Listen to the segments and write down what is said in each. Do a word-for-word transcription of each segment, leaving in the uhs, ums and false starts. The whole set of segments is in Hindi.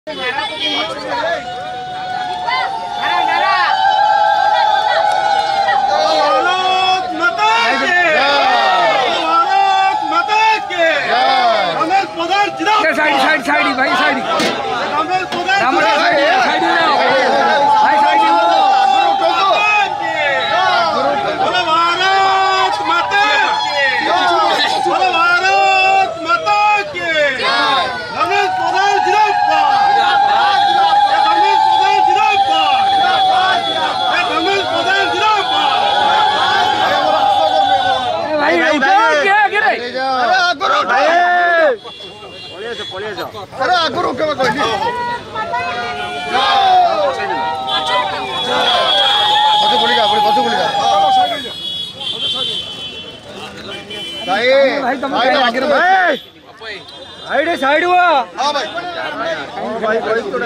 साइड साइड साइड भाई साइड रामरा साइड साइड जाओ भाई साइड बोलो भारत माता बोलो भारत माता की रमेश प्रधान जिंदाबाद रमेश प्रधान जिंदाबाद रमेश प्रधान जिंदाबाद भाई उठो क्या गिरे अरे गुरु भाई अरे आगुरु के कहली पछो बोलिगा पछो बोलिगा भाई भाई तुम आगे भाई साइड साइड हुआ हां भाई भाई बड़ी थोड़ा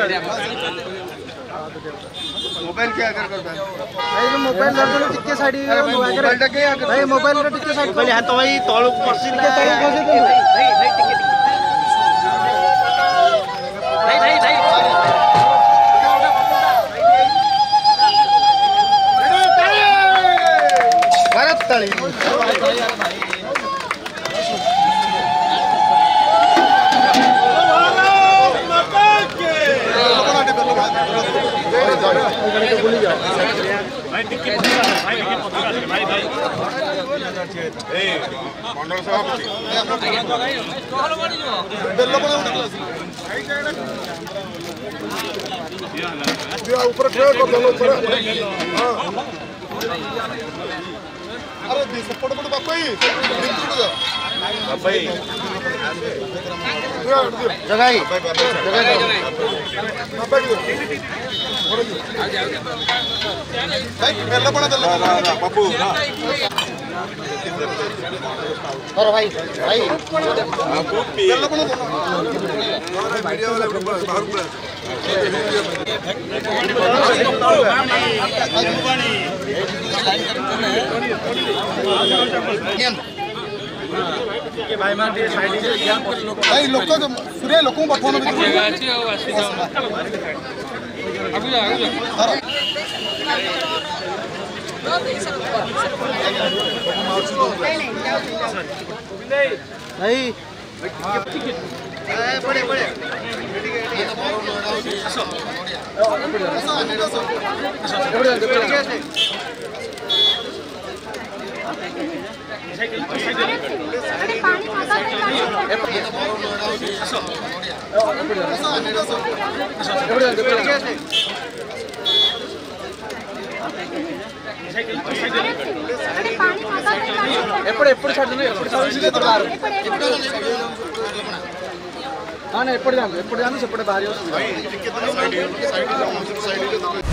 मोबाइल क्या कर करता है भाई तो मोबाइल लड़को टिके साइड मोबाइल टा के भाई मोबाइल रे टिके साइड मोबाइल हाथ भाई तळु पसी के तळु खसे दे भाई भाई टिके भाई भाई भाई भारत ताली भाई टिकट भाई टिकट भाई भाई ए मंडल सभापति ऊपर ठेव कर दो ऊपर अरे सपोर्ट पड़ बापई बापई जगाई जगाई बापई भाई पहला बड़ा दल बापू और भाई भाई बापू पहला बड़ा वीडियो वाला बाहर भाई मार दिए साइड भाई लोक सूर्य लोक पठन अछि ओ आसी जाओ आगु जा आगु जा भाई बड़े बड़े ఎప్పుడు ఎప్పుడు చదువు ఎప్పుడు ఎప్పుడు జాను ఎప్పుడు జాను సెపడే భారీ వస్తుంది